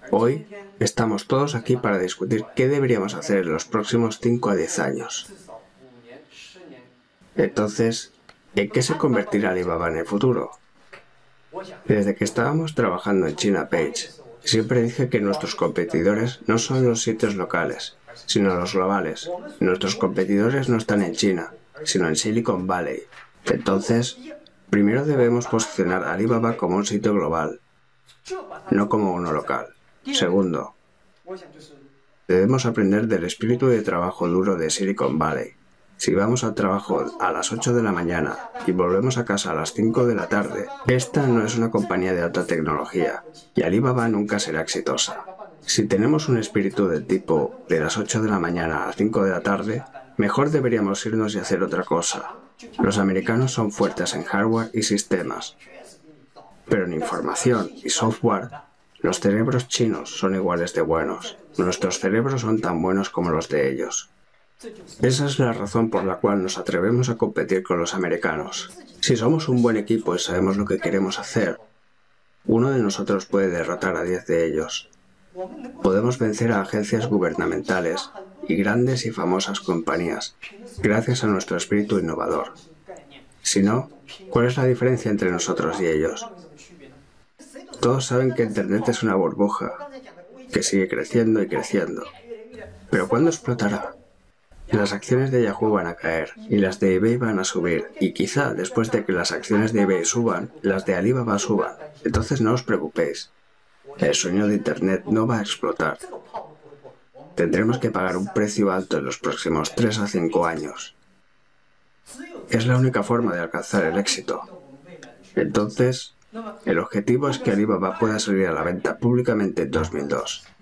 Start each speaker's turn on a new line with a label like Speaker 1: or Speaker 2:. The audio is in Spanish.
Speaker 1: Hoy estamos todos aquí para discutir qué deberíamos hacer en los próximos 5 a 10 años. Entonces, ¿en qué se convertirá Alibaba en el futuro? Desde que estábamos trabajando en China Page, siempre dije que nuestros competidores no son los sitios locales, sino los globales. Nuestros competidores no están en China, sino en Silicon Valley. Entonces, primero debemos posicionar a Alibaba como un sitio global, no como uno local. Segundo, debemos aprender del espíritu de trabajo duro de Silicon Valley. Si vamos al trabajo a las 8 de la mañana y volvemos a casa a las 5 de la tarde, esta no es una compañía de alta tecnología y Alibaba nunca será exitosa. Si tenemos un espíritu del tipo de las 8 de la mañana a las 5 de la tarde, mejor deberíamos irnos y hacer otra cosa. Los americanos son fuertes en hardware y sistemas, pero en información y software, los cerebros chinos son iguales de buenos. Nuestros cerebros son tan buenos como los de ellos. Esa es la razón por la cual nos atrevemos a competir con los americanos. Si somos un buen equipo y sabemos lo que queremos hacer, uno de nosotros puede derrotar a 10 de ellos. Podemos vencer a agencias gubernamentales y grandes y famosas compañías, gracias a nuestro espíritu innovador. Si no, ¿cuál es la diferencia entre nosotros y ellos? Todos saben que Internet es una burbuja, que sigue creciendo y creciendo. ¿Pero cuándo explotará? Las acciones de Yahoo van a caer y las de eBay van a subir, y quizá después de que las acciones de eBay suban, las de Alibaba suban. Entonces no os preocupéis. El sueño de Internet no va a explotar. Tendremos que pagar un precio alto en los próximos 3 a 5 años. Es la única forma de alcanzar el éxito. Entonces, el objetivo es que Alibaba pueda salir a la venta públicamente en 2002.